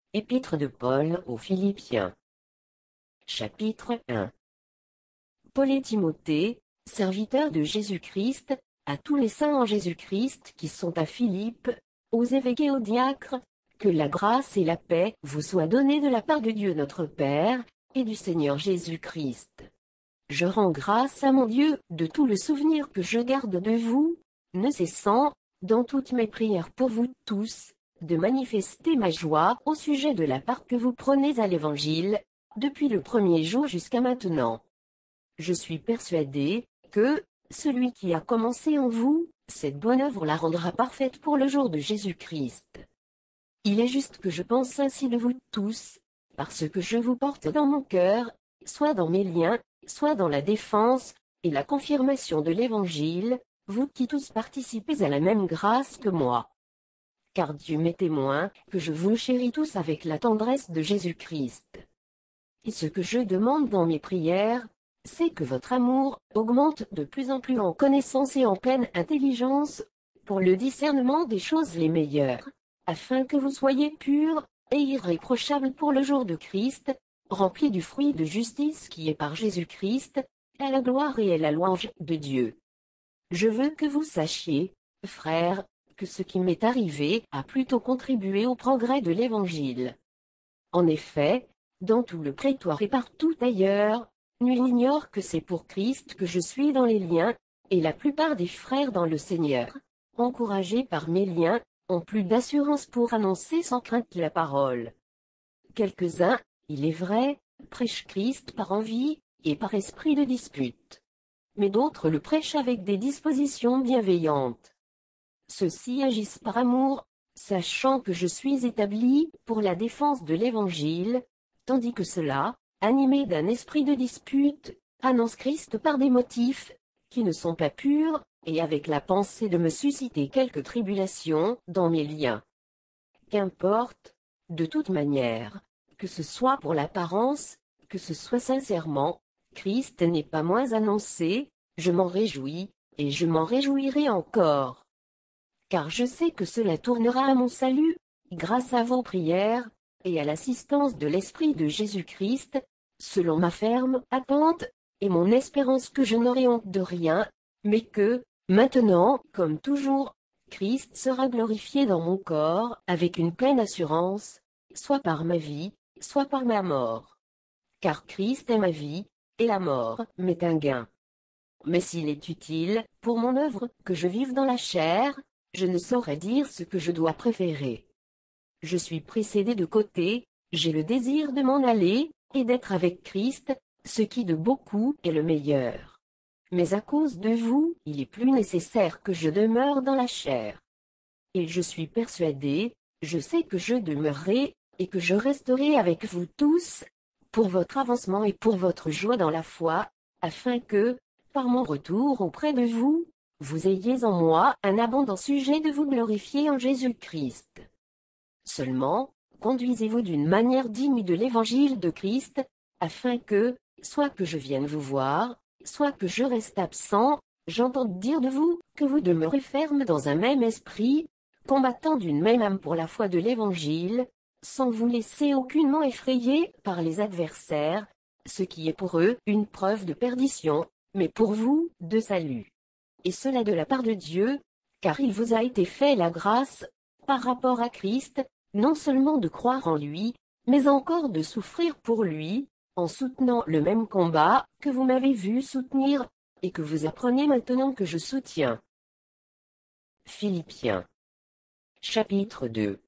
Épître de Paul aux Philippiens. Chapitre 1. Paul et Timothée, serviteurs de Jésus-Christ, à tous les saints en Jésus-Christ qui sont à Philippe, aux évêques et aux diacres, que la grâce et la paix vous soient données de la part de Dieu notre Père, et du Seigneur Jésus-Christ. Je rends grâce à mon Dieu de tout le souvenir que je garde de vous, ne cessant, dans toutes mes prières pour vous tous, de manifester ma joie au sujet de la part que vous prenez à l'Évangile, depuis le premier jour jusqu'à maintenant. Je suis persuadé que, celui qui a commencé en vous, cette bonne œuvre la rendra parfaite pour le jour de Jésus-Christ. Il est juste que je pense ainsi de vous tous, parce que je vous porte dans mon cœur, soit dans mes liens, soit dans la défense, et la confirmation de l'Évangile, vous qui tous participez à la même grâce que moi. Car Dieu m'est témoin que je vous chéris tous avec la tendresse de Jésus-Christ. Et ce que je demande dans mes prières, c'est que votre amour augmente de plus en plus en connaissance et en pleine intelligence, pour le discernement des choses les meilleures, afin que vous soyez purs et irréprochables pour le jour de Christ, remplis du fruit de justice qui est par Jésus-Christ, à la gloire et à la louange de Dieu. Je veux que vous sachiez, frères, que ce qui m'est arrivé a plutôt contribué au progrès de l'Évangile. En effet, dans tout le prétoire et partout ailleurs, nul n'ignore que c'est pour Christ que je suis dans les liens, et la plupart des frères dans le Seigneur, encouragés par mes liens, ont plus d'assurance pour annoncer sans crainte la parole. Quelques-uns, il est vrai, prêchent Christ par envie, et par esprit de dispute. Mais d'autres le prêchent avec des dispositions bienveillantes. Ceux-ci agissent par amour, sachant que je suis établi pour la défense de l'Évangile, tandis que ceux-là, animés d'un esprit de dispute, annoncent Christ par des motifs qui ne sont pas purs, et avec la pensée de me susciter quelque tribulation dans mes liens. Qu'importe, de toute manière, que ce soit pour l'apparence, que ce soit sincèrement, Christ n'est pas moins annoncé, je m'en réjouis, et je m'en réjouirai encore. Car je sais que cela tournera à mon salut, grâce à vos prières, et à l'assistance de l'Esprit de Jésus-Christ, selon ma ferme attente, et mon espérance que je n'aurai honte de rien, mais que, maintenant, comme toujours, Christ sera glorifié dans mon corps, avec une pleine assurance, soit par ma vie, soit par ma mort. Car Christ est ma vie, et la mort m'est un gain. Mais s'il est utile, pour mon œuvre, que je vive dans la chair, je ne saurais dire ce que je dois préférer. Je suis précédé de côté, j'ai le désir de m'en aller, et d'être avec Christ, ce qui de beaucoup est le meilleur. Mais à cause de vous, il est plus nécessaire que je demeure dans la chair. Et je suis persuadé, je sais que je demeurerai, et que je resterai avec vous tous, pour votre avancement et pour votre joie dans la foi, afin que, par mon retour auprès de vous, vous ayez en moi un abondant sujet de vous glorifier en Jésus-Christ. Seulement, conduisez-vous d'une manière digne de l'Évangile de Christ, afin que, soit que je vienne vous voir, soit que je reste absent, j'entende dire de vous que vous demeurez ferme dans un même esprit, combattant d'une même âme pour la foi de l'Évangile, sans vous laisser aucunement effrayer par les adversaires, ce qui est pour eux une preuve de perdition, mais pour vous, de salut. Et cela de la part de Dieu, car il vous a été fait la grâce, par rapport à Christ, non seulement de croire en lui, mais encore de souffrir pour lui, en soutenant le même combat que vous m'avez vu soutenir, et que vous apprenez maintenant que je soutiens. Philippiens. Chapitre 2.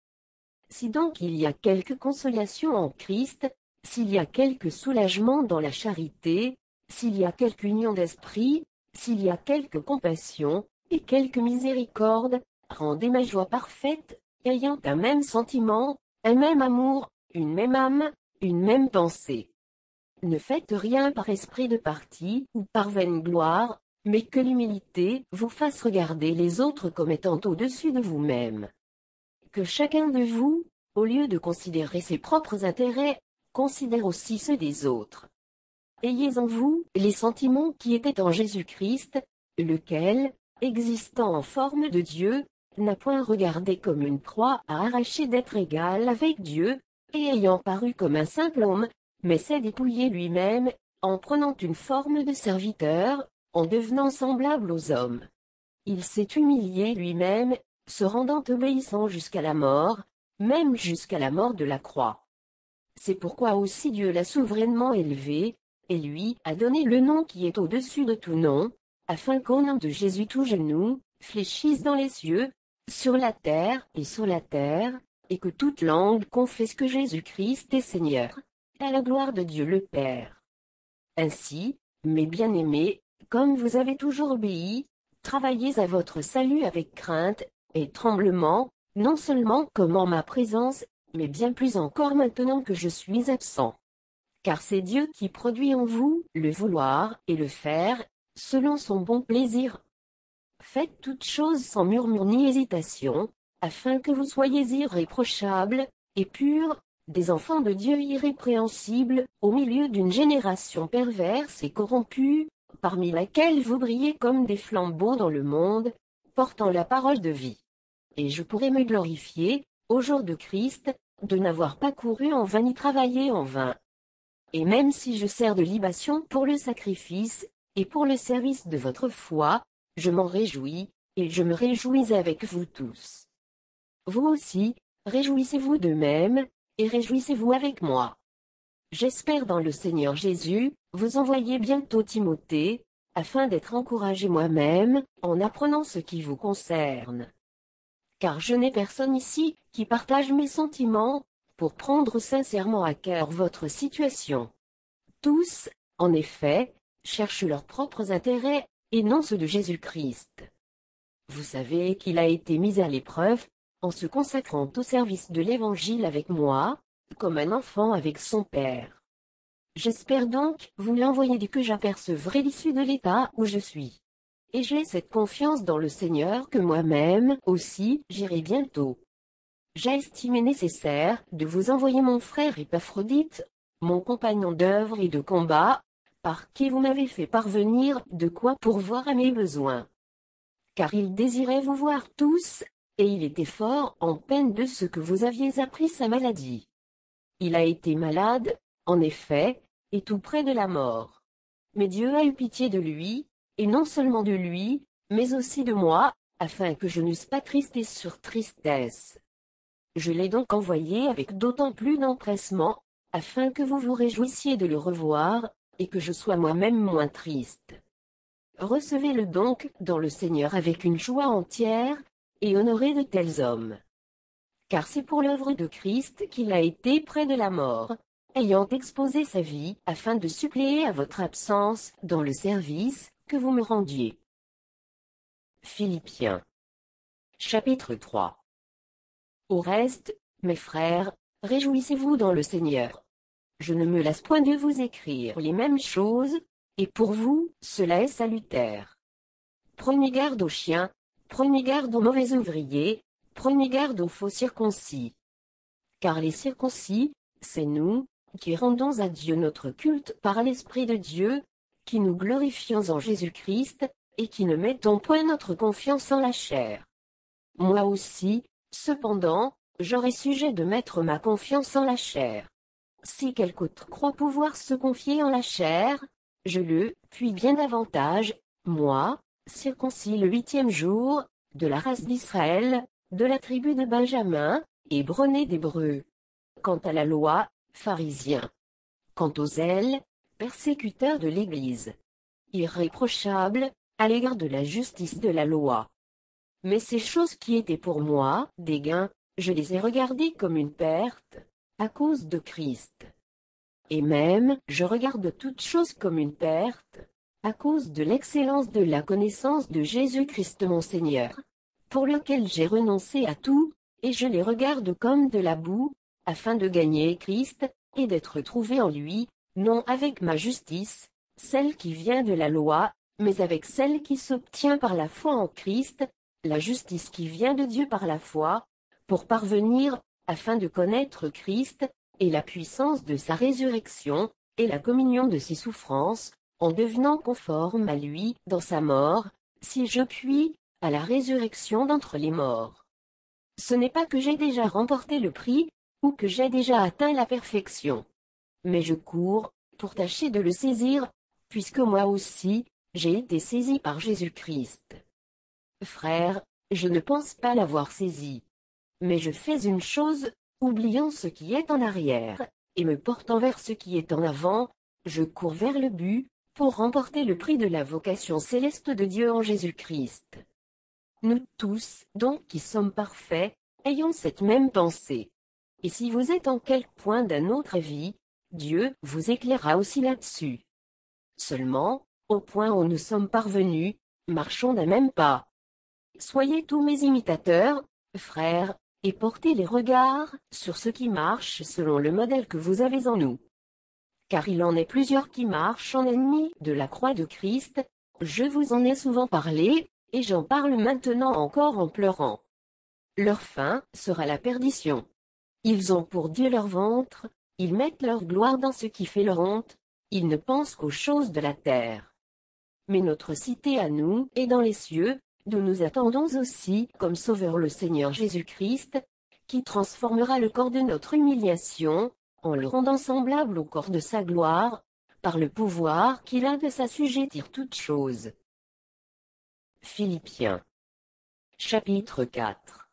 Si donc il y a quelque consolation en Christ, s'il y a quelque soulagement dans la charité, s'il y a quelque union d'esprit, s'il y a quelque compassion, et quelque miséricorde, rendez ma joie parfaite, ayant un même sentiment, un même amour, une même âme, une même pensée. Ne faites rien par esprit de parti ou par vaine gloire, mais que l'humilité vous fasse regarder les autres comme étant au-dessus de vous-même. Que chacun de vous, au lieu de considérer ses propres intérêts, considère aussi ceux des autres. Ayez en vous les sentiments qui étaient en Jésus-Christ, lequel, existant en forme de Dieu, n'a point regardé comme une proie à arracher d'être égal avec Dieu, et ayant paru comme un simple homme, mais s'est dépouillé lui-même, en prenant une forme de serviteur, en devenant semblable aux hommes. Il s'est humilié lui-même, se rendant obéissant jusqu'à la mort, même jusqu'à la mort de la croix. C'est pourquoi aussi Dieu l'a souverainement élevé, et lui a donné le nom qui est au-dessus de tout nom, afin qu'au nom de Jésus tout genou fléchisse dans les cieux, sur la terre et sous la terre, et que toute langue confesse que Jésus-Christ est Seigneur, à la gloire de Dieu le Père. Ainsi, mes bien-aimés, comme vous avez toujours obéi, travaillez à votre salut avec crainte et tremblement, non seulement comme en ma présence, mais bien plus encore maintenant que je suis absent. Car c'est Dieu qui produit en vous le vouloir et le faire, selon son bon plaisir. Faites toutes choses sans murmure ni hésitation, afin que vous soyez irréprochables et purs, des enfants de Dieu irrépréhensibles, au milieu d'une génération perverse et corrompue, parmi laquelle vous brillez comme des flambeaux dans le monde, portant la parole de vie. Et je pourrais me glorifier, au jour de Christ, de n'avoir pas couru en vain ni travaillé en vain. Et même si je sers de libation pour le sacrifice, et pour le service de votre foi, je m'en réjouis, et je me réjouis avec vous tous. Vous aussi, réjouissez-vous de même, et réjouissez-vous avec moi. J'espère dans le Seigneur Jésus, vous envoyer bientôt Timothée, afin d'être encouragé moi-même, en apprenant ce qui vous concerne. Car je n'ai personne ici, qui partage mes sentiments, pour prendre sincèrement à cœur votre situation. Tous, en effet, cherchent leurs propres intérêts, et non ceux de Jésus-Christ. Vous savez qu'il a été mis à l'épreuve, en se consacrant au service de l'Évangile avec moi, comme un enfant avec son père. J'espère donc vous l'envoyer dès que j'apercevrai l'issue de l'état où je suis. Et j'ai cette confiance dans le Seigneur que moi-même aussi j'irai bientôt. J'ai estimé nécessaire de vous envoyer mon frère Épaphrodite, mon compagnon d'œuvre et de combat, par qui vous m'avez fait parvenir de quoi pourvoir à mes besoins. Car il désirait vous voir tous, et il était fort en peine de ce que vous aviez appris sa maladie. Il a été malade, en effet, et tout près de la mort. Mais Dieu a eu pitié de lui, et non seulement de lui, mais aussi de moi, afin que je n'eusse pas tristesse sur tristesse. Je l'ai donc envoyé avec d'autant plus d'empressement, afin que vous vous réjouissiez de le revoir, et que je sois moi-même moins triste. Recevez-le donc dans le Seigneur avec une joie entière, et honorez de tels hommes. Car c'est pour l'œuvre de Christ qu'il a été près de la mort, ayant exposé sa vie afin de suppléer à votre absence dans le service que vous me rendiez. Philippiens. Chapitre 3. Au reste, mes frères, réjouissez-vous dans le Seigneur. Je ne me lasse point de vous écrire les mêmes choses, et pour vous, cela est salutaire. Prenez garde aux chiens, prenez garde aux mauvais ouvriers, prenez garde aux faux circoncis. Car les circoncis, c'est nous, qui rendons à Dieu notre culte par l'Esprit de Dieu, qui nous glorifions en Jésus-Christ, et qui ne mettons point notre confiance en la chair. Moi aussi, cependant, j'aurai sujet de mettre ma confiance en la chair. Si quelque autre croit pouvoir se confier en la chair, je le puis bien davantage, moi, circoncis le 8e jour, de la race d'Israël, de la tribu de Benjamin, hébronné d'Hébreux. Quant à la loi, pharisien. Quant au zèle, persécuteur de l'Église. Irréprochable, à l'égard de la justice de la loi. Mais ces choses qui étaient pour moi des gains, je les ai regardées comme une perte, à cause de Christ. Et même, je regarde toutes choses comme une perte, à cause de l'excellence de la connaissance de Jésus-Christ mon Seigneur, pour lequel j'ai renoncé à tout, et je les regarde comme de la boue, afin de gagner Christ, et d'être trouvé en lui, non avec ma justice, celle qui vient de la loi, mais avec celle qui s'obtient par la foi en Christ, la justice qui vient de Dieu par la foi, pour parvenir, afin de connaître Christ, et la puissance de sa résurrection, et la communion de ses souffrances, en devenant conforme à lui dans sa mort, si je puis, à la résurrection d'entre les morts. Ce n'est pas que j'ai déjà remporté le prix, ou que j'ai déjà atteint la perfection. Mais je cours, pour tâcher de le saisir, puisque moi aussi, j'ai été saisi par Jésus-Christ. Frère, je ne pense pas l'avoir saisi. Mais je fais une chose, oubliant ce qui est en arrière, et me portant vers ce qui est en avant, je cours vers le but, pour remporter le prix de la vocation céleste de Dieu en Jésus-Christ. Nous tous, donc qui sommes parfaits, ayons cette même pensée. Et si vous êtes en quelque point d'un autre avis, Dieu vous éclairera aussi là-dessus. Seulement, au point où nous sommes parvenus, marchons d'un même pas. Soyez tous mes imitateurs, frères, et portez les regards sur ceux qui marchent selon le modèle que vous avez en nous. Car il en est plusieurs qui marchent en ennemis de la croix de Christ, je vous en ai souvent parlé, et j'en parle maintenant encore en pleurant. Leur fin sera la perdition. Ils ont pour Dieu leur ventre, ils mettent leur gloire dans ce qui fait leur honte, ils ne pensent qu'aux choses de la terre. Mais notre cité à nous est dans les cieux, d'où nous attendons aussi comme Sauveur le Seigneur Jésus-Christ, qui transformera le corps de notre humiliation, en le rendant semblable au corps de sa gloire, par le pouvoir qu'il a de s'assujettir toutes choses. Philippiens. Chapitre 4.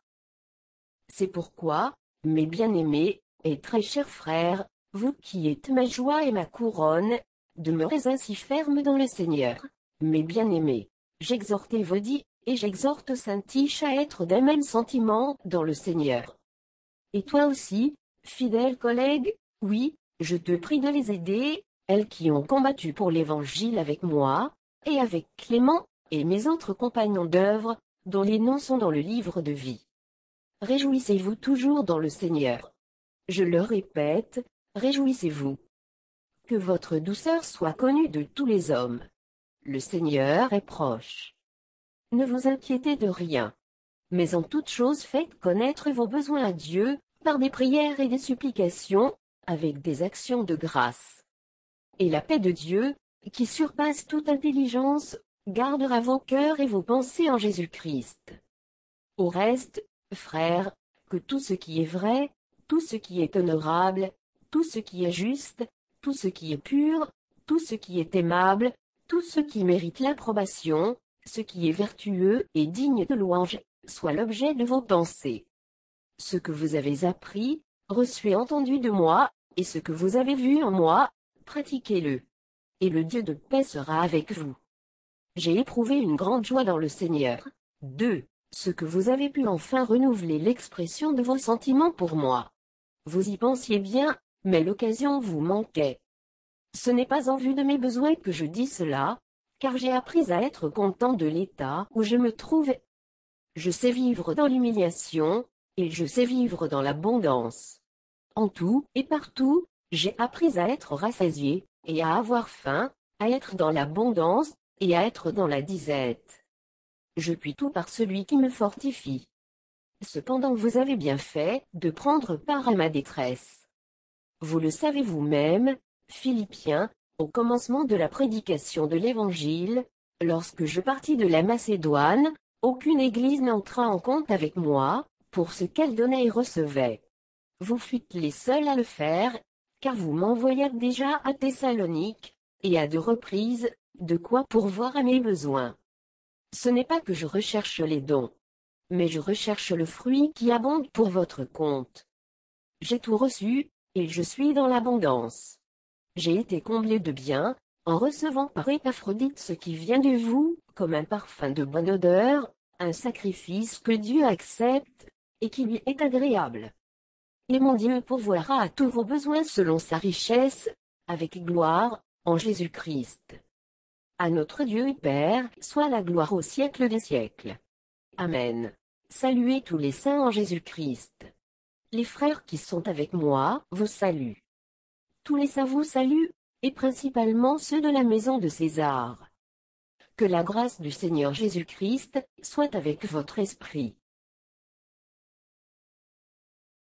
C'est pourquoi, mes bien-aimés, et très chers frères, vous qui êtes ma joie et ma couronne, demeurez ainsi fermes dans le Seigneur. Mes bien-aimés, j'exhorte Vodi, et j'exhorte Saint-Tiche à être d'un même sentiment dans le Seigneur. Et toi aussi, fidèle collègue, oui, je te prie de les aider, elles qui ont combattu pour l'Évangile avec moi, et avec Clément, et mes autres compagnons d'œuvre, dont les noms sont dans le livre de vie. Réjouissez-vous toujours dans le Seigneur. Je le répète, réjouissez-vous. Que votre douceur soit connue de tous les hommes. Le Seigneur est proche. Ne vous inquiétez de rien. Mais en toute chose faites connaître vos besoins à Dieu, par des prières et des supplications, avec des actions de grâce. Et la paix de Dieu, qui surpasse toute intelligence, gardera vos cœurs et vos pensées en Jésus-Christ. Au reste, frères, que tout ce qui est vrai, tout ce qui est honorable, tout ce qui est juste, tout ce qui est pur, tout ce qui est aimable, tout ce qui mérite l'approbation, ce qui est vertueux et digne de louange, soit l'objet de vos pensées. Ce que vous avez appris, reçu et entendu de moi, et ce que vous avez vu en moi, pratiquez-le. Et le Dieu de paix sera avec vous. J'ai éprouvé une grande joie dans le Seigneur. 2. Ce que vous avez pu enfin renouveler l'expression de vos sentiments pour moi. Vous y pensiez bien, mais l'occasion vous manquait. Ce n'est pas en vue de mes besoins que je dis cela, car j'ai appris à être content de l'état où je me trouve. Je sais vivre dans l'humiliation, et je sais vivre dans l'abondance. En tout et partout, j'ai appris à être rassasié, et à avoir faim, à être dans l'abondance, et à être dans la disette. Je puis tout par celui qui me fortifie. Cependant vous avez bien fait de prendre part à ma détresse. Vous le savez vous-même, Philippiens, au commencement de la prédication de l'Évangile, lorsque je partis de la Macédoine, aucune église n'entra en compte avec moi, pour ce qu'elle donnait et recevait. Vous fûtes les seuls à le faire, car vous m'envoyâtes déjà à Thessalonique, et à 2 reprises, de quoi pourvoir à mes besoins. Ce n'est pas que je recherche les dons, mais je recherche le fruit qui abonde pour votre compte. J'ai tout reçu, et je suis dans l'abondance. J'ai été comblé de bien, en recevant par Épaphrodite ce qui vient de vous, comme un parfum de bonne odeur, un sacrifice que Dieu accepte, et qui lui est agréable. Et mon Dieu pourvoira à tous vos besoins selon sa richesse, avec gloire, en Jésus-Christ. À notre Dieu et Père, soit la gloire au siècle des siècles. Amen. Saluez tous les saints en Jésus-Christ. Les frères qui sont avec moi vous saluent. Tous les saints vous saluent, et principalement ceux de la maison de César. Que la grâce du Seigneur Jésus-Christ soit avec votre esprit.